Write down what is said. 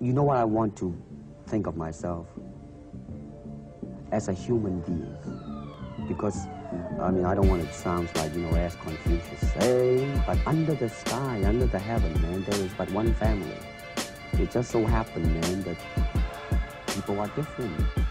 You know what I want to think of myself? As a human being. Because, I mean, I don't want it to sound like, as Confucius say, but under the sky, under the heaven, man, there is but one family. It just so happened, man, that people are different.